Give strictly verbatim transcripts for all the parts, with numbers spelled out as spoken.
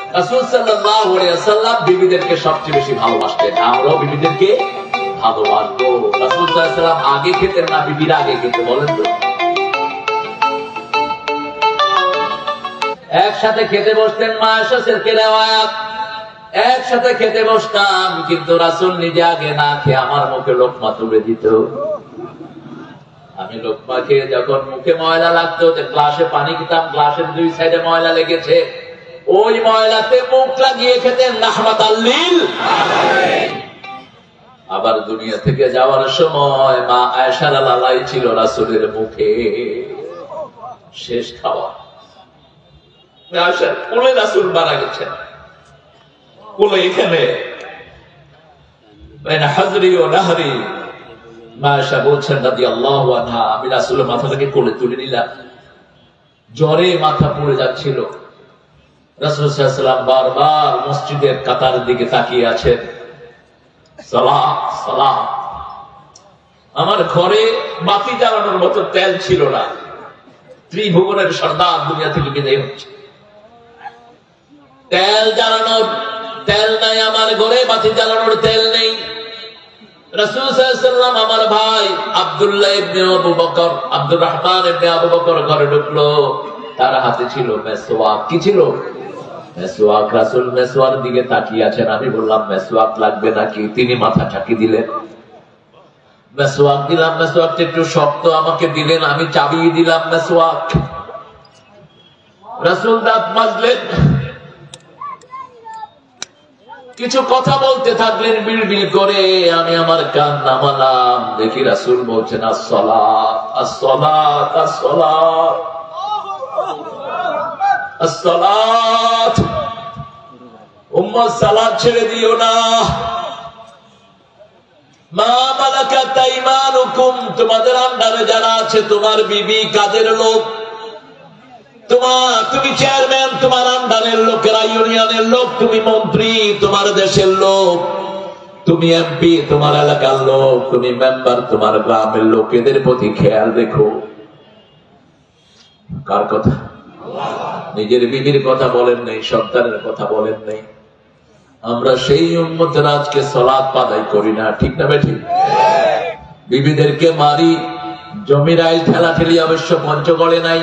রাসূল সাল্লাল্লাহু আলাইহি ওয়াসাল্লাম বিবিদেরকে সবচেয়ে বেশি ভালোবাসতেন। আমরাও বিবিদেরকে ভালোবাসবো। রাসূল সাল্লাল্লাহু আলাইহি ওয়াসাল্লাম আগে খেতেন না বিবিরা আগে খেতে বলেন তো? একসাথে খেতে বসতেন, মা আয়েশা থেকে রওয়ায়াত, একসাথে খেতে বসতাম, কিন্তু রাসূল নিজে আগে না খেয়ে আমার মুখে লোকমা তুলে দিত। আমি লোকমা খেয়ে যখন মুখে ময়লা লাগতো, গ্লাসে পানি খেতাম, গ্লাসের দুই সাইডে ময়লা লেগেছে, ওই ময়লাতে মুখ লাগিয়ে খেতেন রাহমাতাল লিল আলামিন। আবার দুনিয়া থেকে যাওয়ার সময় মা আয়েশার লালাই ছিল রাসূলের মুখে, শেষ খাওয়া। আয়েশার কোলে রাসূল মারা গেছেন, কোলে এখানে বাইনা হাজরি ও নাহরি। মা আয়েশা বলছেন রাদিয়াল্লাহু আনহা, আমি রাসূলের মাথাটাকে কোলে তুলে নিলাম, জ্বরে মাথা পড়ে যাচ্ছিল। রাসূল সাল্লাল্লাহু আলাইহি ওয়াসাল্লাম বারবার মসজিদের কাতারের দিকে তাকিয়ে আছেন, সালাত সালাত। আমার ঘরে বাতি জ্বালানোর মতো তেল ছিল না, ত্রিভুবনের সর্দার দুনিয়া থেকে বিদায় হচ্ছে, তেল জ্বালানোর তেল নাই আমার ঘরে, বাতি জ্বালানোর তেল নেই। রাসূল সাল্লাল্লাহু আলাইহি ওয়াসাল্লাম আমার ভাই আব্দুল্লাহ ইবনে আবু বকর, আব্দুর রহমান ইবনে আবু বকর ঘরে ঢুকলো, তার হাতে ছিল মেসওয়াক। কি ছিল? মেসওয়াক। রাসূল মেসওয়াকের দিকে তাকিয়ে আছেন। আমি বললাম মেসওয়াক লাগবে নাকি? তিনি মাথা ঝাঁকি দিলেন, মেসওয়াক দিলাম। মেসওয়াকটা একটু শক্ত, আমাকে দিলেন, আমি চাবিয়ে দিলাম মেসওয়াক। রাসূল দাঁত মাজলেন, কিছু কথা বলতে থাকলেন বিড়বিড় করে। আমি আমার কান নামালাম, দেখি রাসূল বলছেন আস-সালাত আস-সালাত আস-সালাত আস-সালাত। উম্মাহ সালাত ছেড়ে দিও না। মা মালাকাত আইমানুকুম, তোমাদের আন্ডারে যারা আছে, তোমার বিবি কাজের লোক, তোমার তুমি চেয়ারম্যান, তোমার আন্ডারের লোকেরা ইউনিয়নের লোক, তুমি মন্ত্রী, তোমার দেশের লোক, তুমি এমপি, তোমার এলাকার লোক, তুমি মেম্বার, তোমার গ্রামের লোক, এদের প্রতি খেয়াল রেখো। কার কথা? নিজের বিবির কথা বলেন নাই, সন্তানের কথা বলেন নাই। আমরা সেই উম্মতের আজকে সালাত আদায় করি না, ঠিক না বেঠিক? বিবিদেরকে মারি, জমির আইল ঠেলা ঠেলি অবশ্য পঞ্চগড়ে নাই।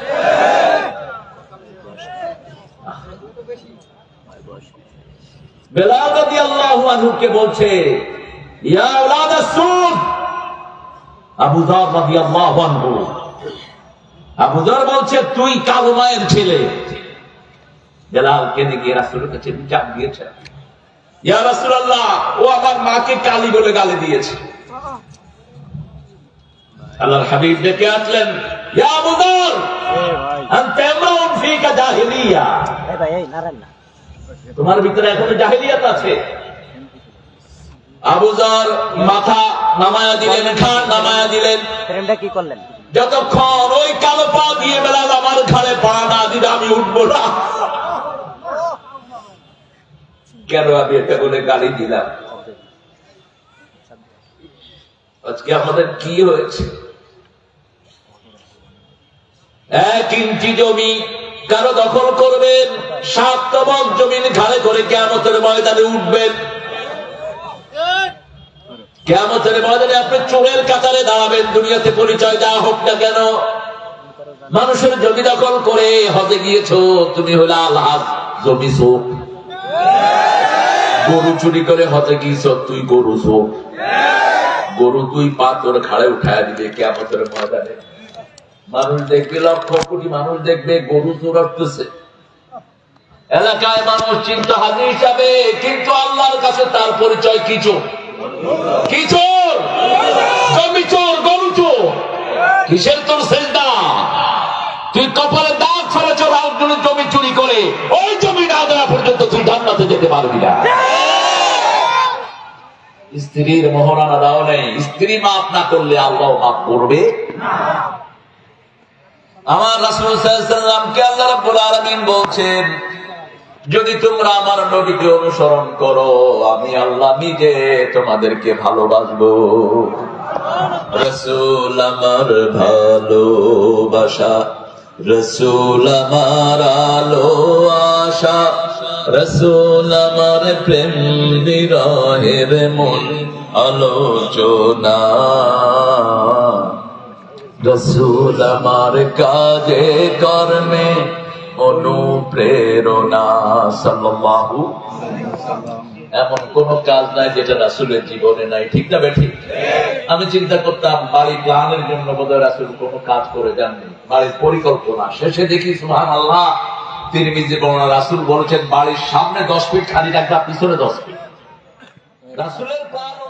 বেলাল রাদিয়াল্লাহু আনহু কে বলছে ইয়া আওলাদ আস-সুদ, আবু যর রাদিয়াল্লাহু আনহু, আবু যর বলছে তুই কালো মায়ের ছেলে। বেলালকে দিকে রাসূলের কাছে চাপ দিয়েছে, ইয়া রাসূলুল্লাহ, ও আমার মাকে কালি বলে গালি দিয়েছে। আল্লাহর হাবিব ডেকে আসলেন, ইয়া আবু যর, আনতা ইমরাউন ফিকা জাহিলিয়া, এই ভাই এই নারান না, তোমার ভিতরে এখনো জাহেলিয়াত আছে। আবু যর মাথা নামায়া দিলেন, খান নামায়া দিলেন। প্রেমটা কি করলেন? যতক্ষণ ওই কালো পা দিয়ে বেলাল আমার ঘাড়ে পা না দিলে আমি উঠবো না। কেন আমি এটা বলে গালি দিলাম? আজকে আমাদের কি হয়েছে? এক ইঞ্চি জমি কারো দখল করবেন, সাত তবক জমিন ঘাড়ে করে কিয়ামতের ময়দানে উঠবেন। কিয়ামতের ময়দানে আপনি চোরের কাতারে দাঁড়াবেন, দুনিয়াতে পরিচয় দেওয়া হোক না কেন। মানুষের জমি দখল করে হজে গিয়েছো, তুমি হলে আলহাজ জমি চোর। গরু চুরি করে হজে গিয়েছ, তুই গরু চোর। গরু তুই পা তোর ঘাড়ে উঠায় দিবে কিয়ামতের ময়দানে। মানুষ দেখবে, লক্ষ কোটি মানুষ দেখবে গরু চোর আসতেছে। এলাকায় মানুষ চিন্তা হাজির হিসাবে, কিন্তু আল্লাহর কাছে তার পরিচয় কি চোর? কি চোর? জমি চোর, গরু চোর। কিসের তোর সেজদা? তুই কপালে দাগ ফেলে চোর আরেকজনের জমি চুরি করে, ওই জমি না দেওয়া পর্যন্ত তুই জান্নাতে যেতে পারবি না। স্ত্রীর মহারানা দাও নেই, স্ত্রী মাফ না করলে আল্লাহ মাফ করবে না। আমার রাসূল সাল্লাল্লাহু আলাইহি ওয়াসাল্লামকে আল্লাহ রাব্বুল আলামিন বলছেন, যদি তোমরা আমার নবীকে অনুসরণ করো, আমি আল্লাহ নিজে তোমাদেরকে ভালোবাসবো। রাসূল আমার ভালোবাসা, রাসূল আমার আলো আশা, রাসূল আমার প্রেম বিরহের মূল আলোচনা, রাসূল আমার কাজে কর্মে অনুপ্রেরণা। সাল্লাল্লাহু আলাইহি ওয়াসাল্লাম। এমন কোন কাজ নাই যেটা রাসূলের জীবনে নাই, ঠিক না বেঠিক? আমি চিন্তা করতাম বাড়ি প্ল্যানের জন্য বোধহয় রাসূল কোনো কাজ করে যাননি, বাড়ির পরিকল্পনা। শেষে দেখি সুবহানাল্লাহ, তিরমিজি বর্ণনা, রাসূল বলেছেন বাড়ির সামনে দশ ফিট খালি রাখবা, পিছনে দশ ফিট। রাসূলের প্ল্যান